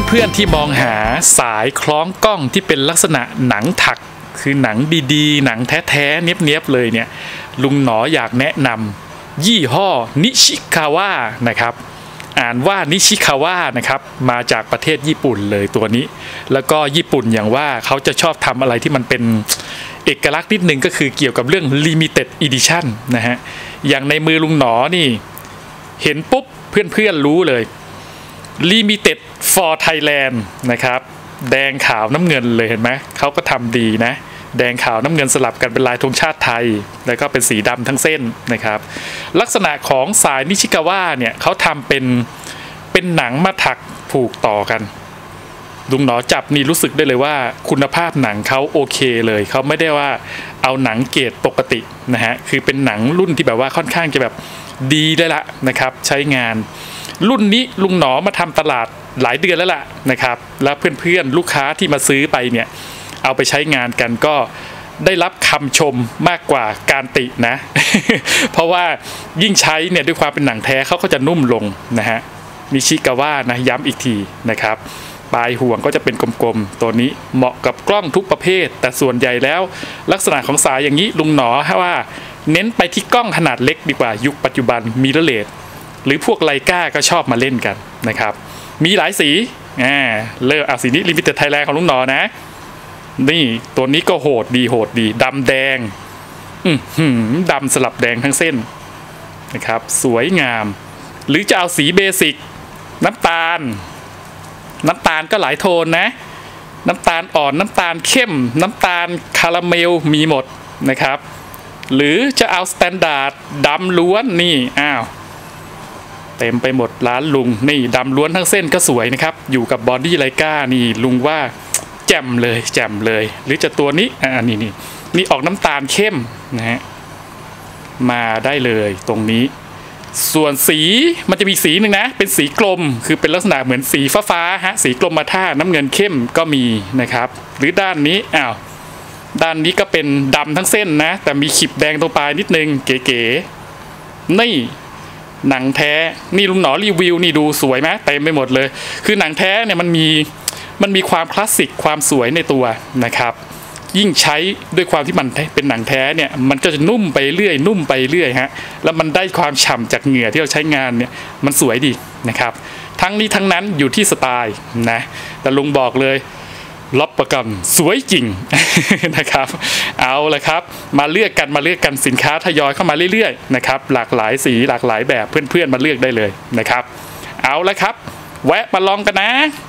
เพื่อนๆที่มองหาสายคล้องกล้องที่เป็นลักษณะหนังถักคือหนังดีๆหนังแท้ๆเนียบๆเลยเนี่ยลุงหนออยากแนะนำยี่ห้อนิชิคาวะนะครับอ่านว่านิชิคาวะนะครับมาจากประเทศญี่ปุ่นเลยตัวนี้แล้วก็ญี่ปุ่นอย่างว่าเขาจะชอบทำอะไรที่มันเป็นเอกลักษณ์นิดนึงก็คือเกี่ยวกับเรื่อง limited edition นะฮะอย่างในมือลุงหนอนี่เห็นปุ๊บเพื่อนๆรู้เลย limited for Thailand นะครับแดงขาวน้ำเงินเลยเห็นไหมเขาก็ทำดีนะแดงขาวน้ำเงินสลับกันเป็นลายธงชาติไทยแล้วก็เป็นสีดำทั้งเส้นนะครับลักษณะของสายนิชิกาวะเนี่ยเขาทำเป็นหนังมาถักผูกต่อกันลุงหนอจับนี่รู้สึกได้เลยว่าคุณภาพหนังเขาโอเคเลยเขาไม่ได้ว่าเอาหนังเกรดปกตินะฮะคือเป็นหนังรุ่นที่แบบว่าค่อนข้างจะแบบดีได้ละนะครับใช้งานรุ่นนี้ลุงหนอมาทำตลาดหลายเดือนแล้วล่ะนะครับแล้วเพื่อนๆลูกค้าที่มาซื้อไปเนี่ยเอาไปใช้งานกันก็ได้รับคำชมมากกว่าการตินะ เพราะว่ายิ่งใช้เนี่ยด้วยความเป็นหนังแท้เขาก็จะนุ่มลงนะฮะนิชิกาวะนะย้ำอีกทีนะครับปลายห่วงก็จะเป็นกลมๆตัวนี้เหมาะกับกล้องทุกประเภทแต่ส่วนใหญ่แล้วลักษณะของสายอย่างนี้ลุงหนอว่าเน้นไปที่กล้องขนาดเล็กดีกว่ายุคปัจจุบันมิเรอร์เลสหรือพวกไลกาก็ชอบมาเล่นกันนะครับมีหลายสีเลิกเอาสีนี้ Limited Thailand ของลุงหนอนะนี่ตัวนี้ก็โหดดีดำแดงดำสลับแดงทั้งเส้นนะครับสวยงามหรือจะเอาสีเบสิกน้ำตาลก็หลายโทนนะน้ำตาลอ่อนน้ำตาลเข้มน้ำตาลคาราเมลมีหมดนะครับหรือจะเอาสแตนดาร์ดดำล้วนนี่เต็มไปหมดร้านลุงนี่ดำล้วนทั้งเส้นก็สวยนะครับอยู่กับบอดี้ไลกานี่ลุงว่าแจ่มเลยหรือจะตัวนี้นี่ออกน้ำตาลเข้มนะฮะมาได้เลยตรงนี้ส่วนสีมันจะมีสีหนึ่งนะเป็นสีกลมคือเป็นลักษณะเหมือนสีฟ้าฮะสีกลมมาท่าน้ำเงินเข้มก็มีนะครับหรือด้านนี้ด้านนี้ก็เป็นดำทั้งเส้นนะแต่มีขีดแดงตรงปลายนิดนึงเก๋ๆนี่หนังแท้นี่ลุงหนอรีวิวนี่ดูสวยไหมเต็มไปหมดเลยคือหนังแท้เนี่ยมันมีความคลาสสิกความสวยในตัวนะครับยิ่งใช้ด้วยความที่มันเป็นหนังแท้เนี่ยมันก็จะนุ่มไปเรื่อยฮะแล้วมันได้ความฉ่ำจากเหงื่อที่เราใช้งานเนี่ยมันสวยดีนะครับทั้งนี้ทั้งนั้นอยู่ที่สไตล์นะแต่ลุงบอกเลยรับประกันสวยจริง นะครับเอาละครับมาเลือกกันสินค้าทยอยเข้ามาเรื่อยๆนะครับหลากหลายสีหลากหลายแบบเพื่อนๆมาเลือกได้เลยนะครับเอาละครับแวะมาลองกันนะ